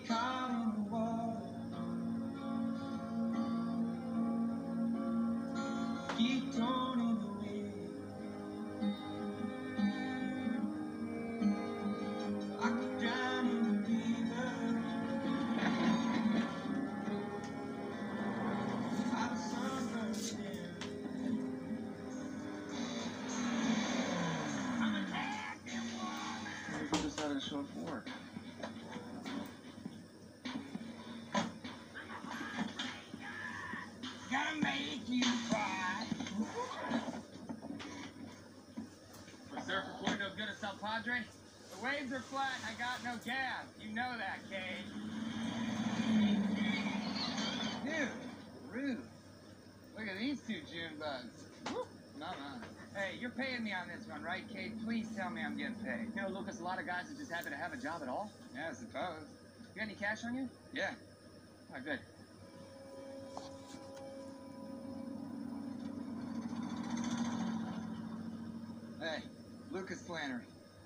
caught in the water. Keep torn in the wind. I could drown in the river. I've sunburned him. I'm an active woman. Maybe just had a short fork. Gonna make you cry. Was surf recording no good at South Padre? The waves are flat and I got no gas. You know that, Cage. Dude, rude. Look at these two June bugs. Woo, not mine. Hey, you're paying me on this one, right, Cade? Please tell me I'm getting paid. You know, Lucas, a lot of guys are just happy to have a job at all. Yeah, I suppose. You got any cash on you? Yeah. Oh, good. Hey, Lucas Flannery.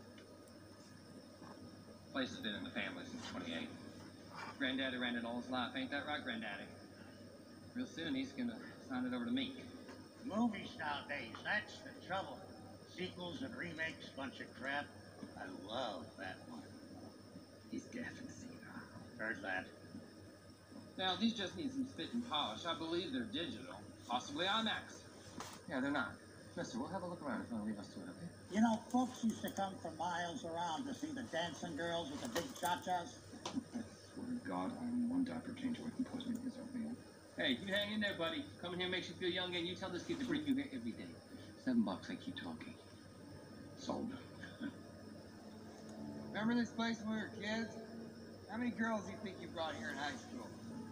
Place has been in the family since 28. Granddaddy ran it all his life. Ain't that right, Granddaddy? Real soon, he's gonna sign it over to me. Movies nowadays, that's the trouble. Sequels and remakes, bunch of crap. I love that one. He's deaf and senile. Heard that. Now, these just need some spit and polish. I believe they're digital. Possibly IMAX. Yeah, they're not. Mister, we'll have a look around if you want to leave us to it, okay? You know, folks used to come from miles around to see the dancing girls with the big cha-chas. I swear to God, I'm one diaper change away from poisoning his oatmeal. Hey, you hang in there, buddy. Coming here makes you feel young, and you tell this kid to bring you here every day. $7, I keep talking. Sold. Remember this place when we were kids? How many girls do you think you brought here in high school?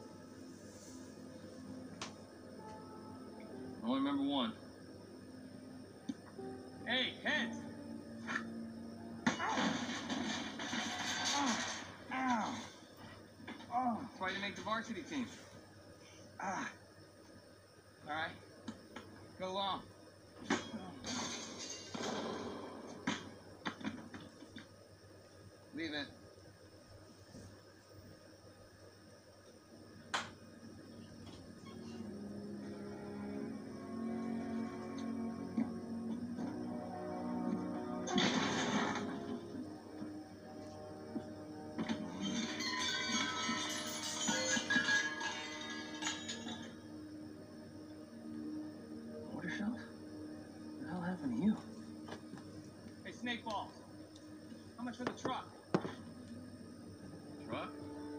I only remember one. Hey, heads! Ow! Oh, That's why you make the varsity team. ah. All right. Go along. Leave it. Order shelf? What the hell happened to you? Hey, Snake Balls. How much for the truck? Truck?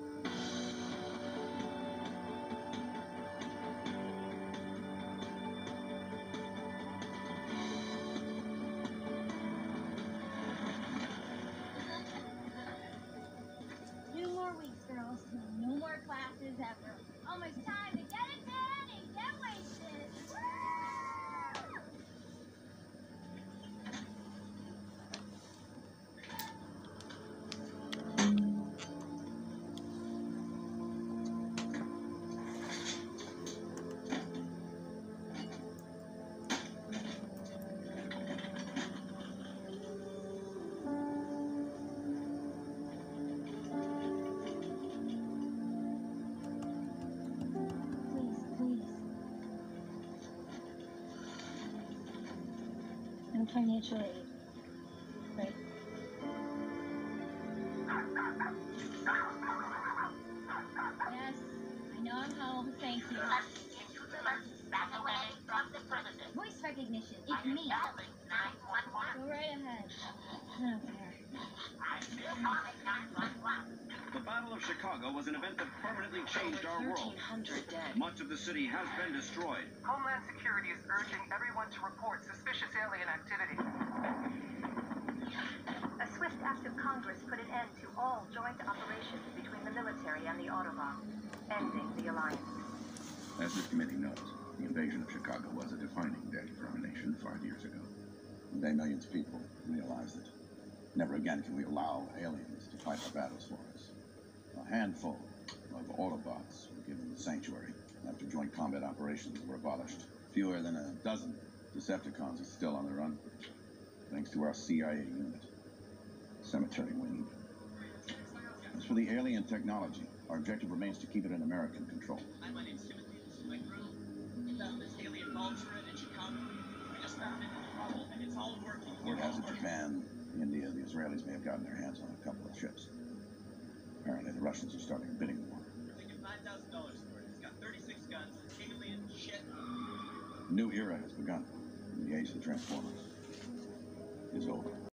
Two more weeks, girls. No more classes ever. Almost time to get it done and get wasted. Woo! Please, please. No financial aid. Right. Yes, I know I'm home. Thank you. Voice recognition. It's me. Go right ahead. I don't care. The Battle of Chicago was an event that permanently changed our world. 1,300 dead. Much of the city has been destroyed. Homeland Security is urging everyone to report suspicious alien activity. A swift act of Congress put an end to all joint operations between the military and the Autobots, ending the alliance. As this committee knows, the invasion of Chicago was a defining day for our nation 5 years ago. The day millions of people realized that never again can we allow aliens to fight our battles for us. A handful of Autobots were given sanctuary after joint combat operations were abolished. Fewer than a dozen Decepticons are still on the run, thanks to our CIA unit, Cemetery Wing. As for the alien technology, our objective remains to keep it in American control. Hi, my name's Timothy. This is my crew. We found this alien Vulture in Chicago. We just found it in the rubble, and it's all working. Word has it Japan, India, the Israelis may have gotten their hands on a couple of ships. Apparently the Russians are starting a bidding war. We're thinking $5,000 for it. It's got 36 guns, alien shit. A new era has begun, and the age of the Transformers is over.